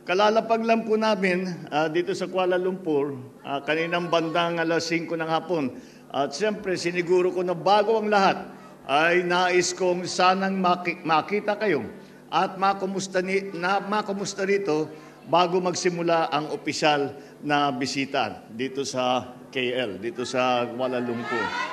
Kalalapag lang po namin dito sa Kuala Lumpur, kaninang bandang alas 5 ng hapon. At siyempre, siniguro ko na bago ang lahat, ay nais kong sanang makita kayo at makumusta rito bago magsimula ang opisyal na bisita dito sa KL, dito sa Kuala Lumpur.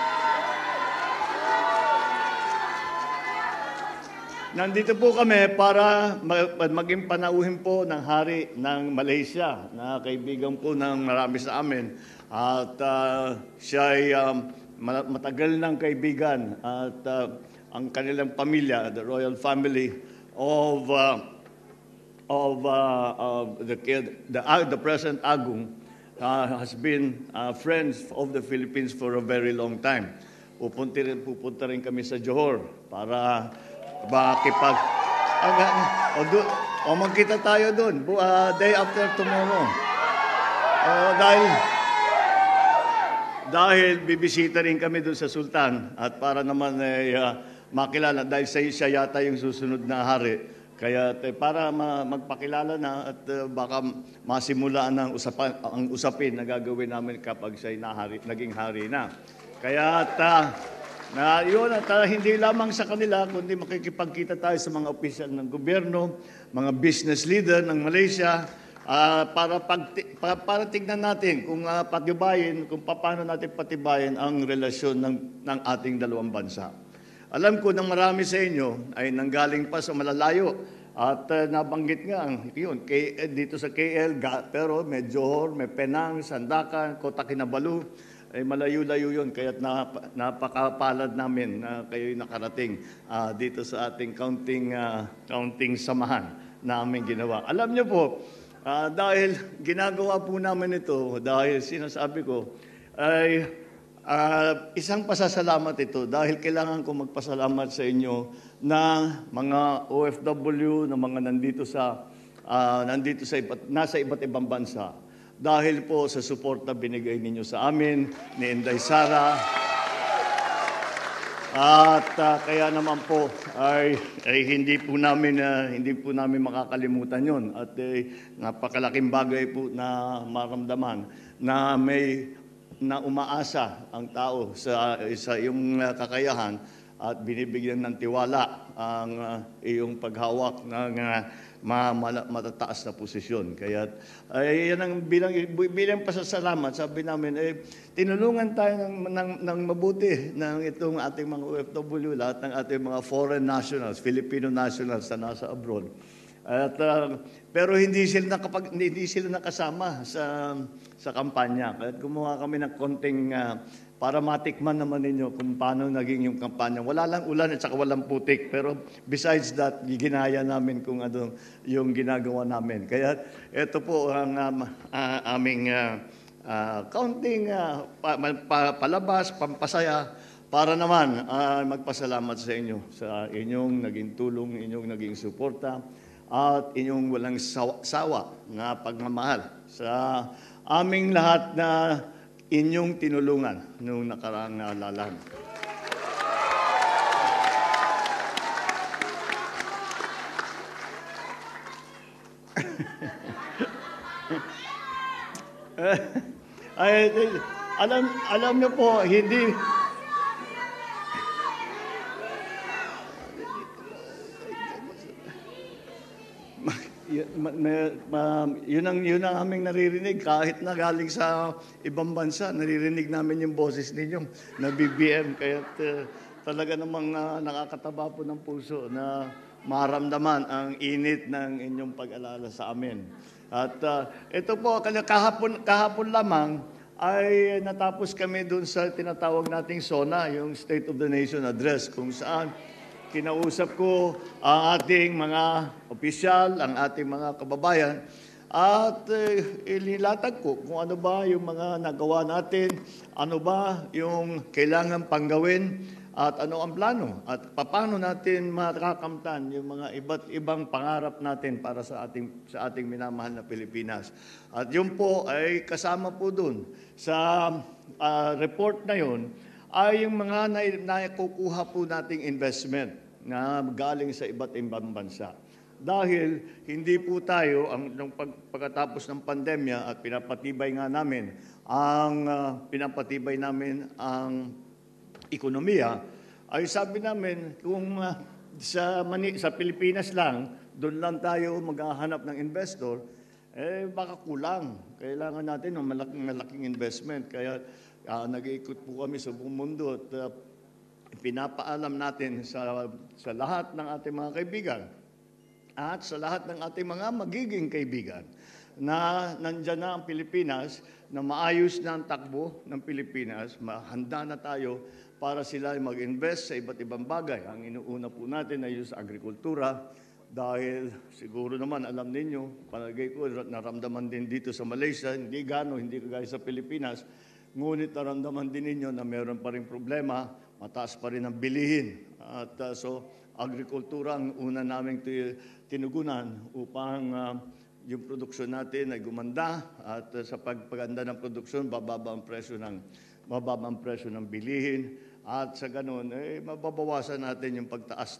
Nandito po kami para maging panauhin po ng hari ng Malaysia na kaibigan po ng marami sa amin. At siya ay matagal ng kaibigan at ang kanilang pamilya, the royal family of the President Agong has been friends of the Philippines for a very long time. Pupunta rin kami sa Johor para magkita tayo doon day after tomorrow. Dahil bibisita rin kami doon sa Sultan at para naman makilala dahil siya yata yung susunod na hari. Kaya para magpakilala na at baka masimulaan ang usapin na gagawin namin kapag siya naging hari na. Kaya yun at hindi lamang sa kanila, kundi makikipagkita tayo sa mga opisyal ng gobyerno, mga business leader ng Malaysia, para tignan natin kung kung paano natin patibayin ang relasyon ng ating dalawang bansa. Alam ko na marami sa inyo ay nanggaling pa sa malalayo at nabanggit nga yun, dito sa KL, pero may Johor, may Penang, Sandakan, Kota Kinabalu, ay malayo-layo yun, kaya napakapalad namin na kayo'y nakarating dito sa ating counting samahan na aming ginawa. Alam niyo po, dahil ginagawa po namin ito, dahil sinasabi ko, ay isang pasasalamat ito dahil kailangan ko magpasalamat sa inyo na mga OFW, na mga nasa iba't ibang bansa. Dahil po sa support na binigay ninyo sa amin, ni Inday Sara. At kaya naman po ay hindi po namin makakalimutan yon. At napakalaking bagay po na maramdaman na umaasa ang tao sa iyong kakayahan at binibigyan ng tiwala ang iyong paghawak ng matataas na posisyon. Kaya yan ang bilang pasasalamat, sabi namin, tinulungan tayo ng mabuti ng itong ating mga OFW, lahat ng ating mga foreign nationals, Filipino nationals na nasa abroad. At pero hindi sila nakasama sa kampanya. Kaya gumawa kami ng konting para matikman naman ninyo kung paano naging yung kampanya. Wala lang ulan at saka walang putik. Pero besides that, ginaya namin kung ano yung ginagawa namin. Kaya ito po ang aming counting palabas, pampasaya, para naman magpasalamat sa inyo sa inyong naging tulong, inyong naging suporta, at inyong walang sawa na pagmamahal sa aming lahat na inyong tinulungan noong nakaraang lalang. Alam niyo po, hindi yun ang aming naririnig kahit na galing sa ibang bansa, naririnig namin yung boses ninyo na BBM, kaya talaga namang nakakataba po ng puso na maramdaman ang init ng inyong pag-alala sa amin. At ito po, kahapon lamang ay natapos kami dun sa tinatawag nating SONA, yung State of the Nation Address, kung saan kinausap ko ang ating mga opisyal, ang ating mga kababayan, at ililatag ko kung ano ba yung mga nagawa natin, ano ba yung kailangan panggawin, at ano ang plano, at paano natin makakamtan yung mga iba't ibang pangarap natin para sa ating minamahal na Pilipinas. At yun po ay kasama po dun sa report na yun, ay yung mga nakukuha po nating investment na galing sa iba't ibang bansa. dahil hindi po tayo, nung pagkatapos ng pandemya at pinapatibay namin ang ekonomiya, ay sabi namin kung sa Pilipinas lang, doon lang tayo maghahanap ng investor, baka kulang. Kailangan natin ng malaking investment. Kaya nag-iikot po kami sa buong mundo at pinapaalam natin sa lahat ng ating mga kaibigan at sa lahat ng ating mga magiging kaibigan na nandyan na ang Pilipinas, na maayos na ang takbo ng Pilipinas, handa na tayo para sila mag-invest sa iba't ibang bagay. Ang inuuna po natin ay yung sa agrikultura, dahil siguro naman alam ninyo, palagay ko naramdaman din dito sa Malaysia, hindi kagaya sa Pilipinas, ngunit naramdaman din ninyo na mayroon pa rin problema, mataas pa rin ang bilihin. At so agrikultura ang una naming tinugunan upang yung produksyon natin ay gumanda, at sa pagpaganda ng produksyon, mababa ang presyo ng bilihin, at sa ganun, mababawasan natin yung pagtaas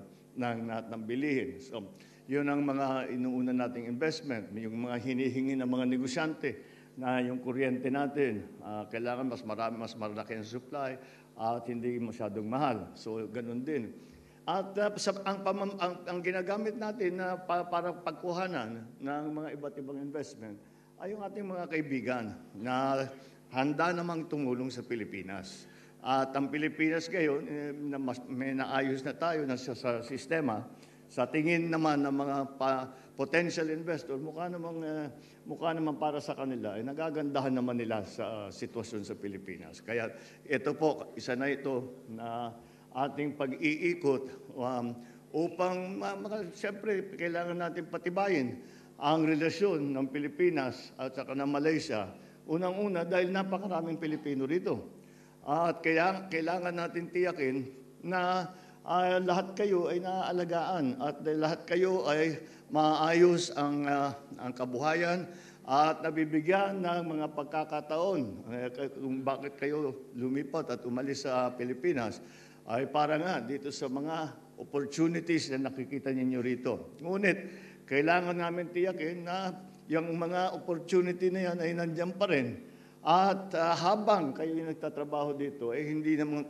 ng bilihin. So, yun ang mga inuuna nating investment, yung mga hinihingi ng mga negosyante, na yung kuryente natin, kailangan mas malaki ang supply at hindi masyadong mahal. So, ganun din. At ang ginagamit natin na para pagkuhanan ng mga iba't ibang investment ay yung ating mga kaibigan na handa namang tumulong sa Pilipinas. At ang Pilipinas ngayon, may naayos na tayo sa sistema. Sa tingin naman ng mga potential investor, mukha naman para sa kanila, ay nagagandahan naman nila sa sitwasyon sa Pilipinas. Kaya ito po, isa na ito na ating pag-iikot upang, siyempre, kailangan natin patibayin ang relasyon ng Pilipinas at saka ng Malaysia. Unang-una, dahil napakaraming Pilipino rito. At kaya kailangan natin tiyakin na lahat kayo ay naaalagaan at lahat kayo ay maayos ang kabuhayan at nabibigyan ng mga pagkakataon kung bakit kayo lumipat at umalis sa Pilipinas ay para nga dito sa mga opportunities na nakikita ninyo rito. Ngunit kailangan namin tiyakin na yung mga opportunity na yan ay nandiyan pa rin. At habang kayo nagtatrabaho dito, hindi naman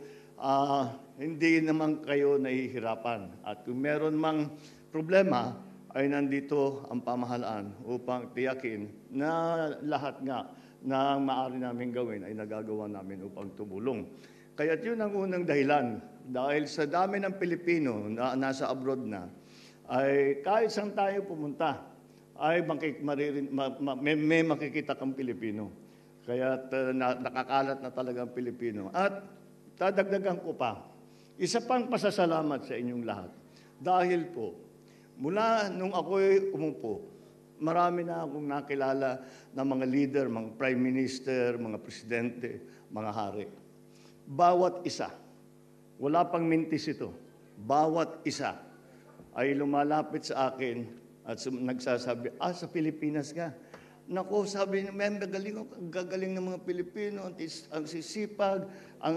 kayo nahihirapan. At kung meron mang problema, ay nandito ang pamahalaan upang tiyakin na lahat nga na maaari namin gawin ay nagagawa namin upang tumulong. Kaya yun ang unang dahilan. Dahil sa dami ng Pilipino na nasa abroad na, ay kahit saan tayo pumunta, ay may makikita kang Pilipino. Kaya nakakalat na talaga ang Pilipino. At dadagdagan ko pa, isa pang pasasalamat sa inyong lahat. Dahil po, mula nung ako'y umupo, marami na akong nakilala ng mga leader, mga prime minister, mga presidente, mga hari. Bawat isa, wala pang mintis ito, bawat isa ay lumalapit sa akin at nagsasabi, sa Pilipinas ka. Naku, sabi niya, gagaling ng mga Pilipino, ang sisipag, ang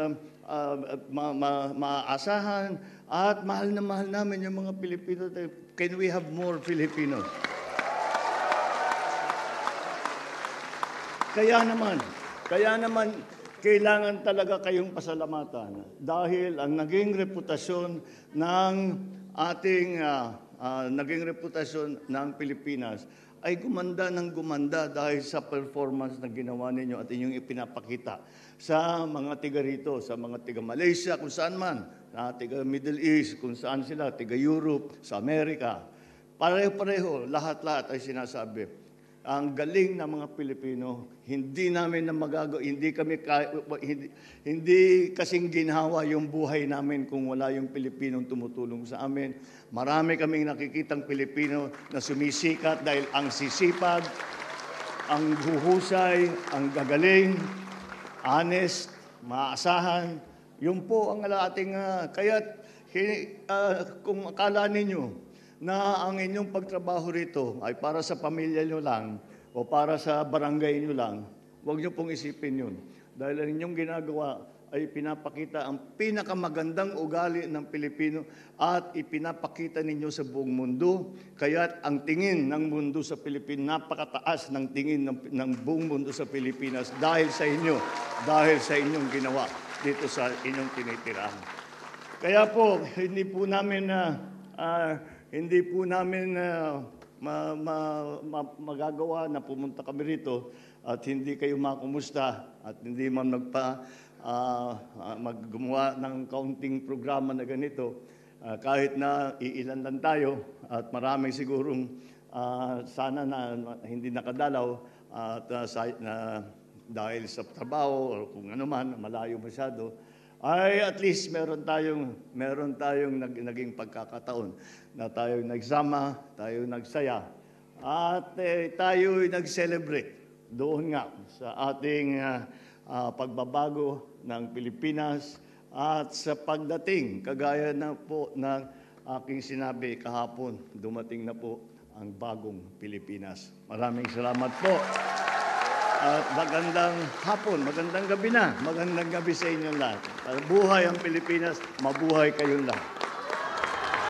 maaasahan, at mahal na mahal namin yung mga Pilipino. Can we have more Filipinos? Kaya naman, kailangan talaga kayong pasalamatan dahil ang naging reputasyon ng Pilipinas ay gumanda ng gumanda dahil sa performance na ginawa ninyo at inyong ipinapakita sa mga tiga rito, sa mga tiga Malaysia, kung saan man, tiga Middle East, kung saan sila, tiga Europe, sa Amerika. Pareho-pareho, lahat-lahat ay sinasabi. Ang galing ng mga Pilipino, hindi namin na magagawa, hindi kasing ginhawa yung buhay namin kung wala yung Pilipinong tumutulong sa amin. Marami kaming nakikitang Pilipino na sumisikat dahil ang sisipag, ang huhusay, ang gagaling, honest, maaasahan, yun po ang ating, kung akala ninyo, na ang inyong pagtrabaho rito ay para sa pamilya nyo lang o para sa barangay nyo lang, huwag nyo pong isipin yun. Dahil ang inyong ginagawa ay pinapakita ang pinakamagandang ugali ng Pilipino at ipinapakita ninyo sa buong mundo. Kaya ang tingin ng mundo sa Pilipinas, napakataas ng tingin ng buong mundo sa Pilipinas dahil sa inyo, dahil sa inyong ginawa dito sa inyong tinitirahan. Kaya po, hindi po namin magagawa na pumunta kami rito at hindi kayo makumusta at hindi man maggumawa ng kaunting programa na ganito. Kahit na iilan lang tayo at maraming sigurong sana na hindi nakadalaw at dahil sa trabaho o kung ano man, malayo masyado, ay at least meron tayong naging pagkakataon na tayo nagsama, tayo nagsaya, at tayo nag-celebrate doon nga sa ating pagbabago ng Pilipinas at sa pagdating, kagaya na po ng aking sinabi kahapon, dumating na po ang bagong Pilipinas. Maraming salamat po. At magandang hapon, magandang gabi na. Magandang gabi sa inyo lahat. Buhay ang Pilipinas, mabuhay kayong lahat.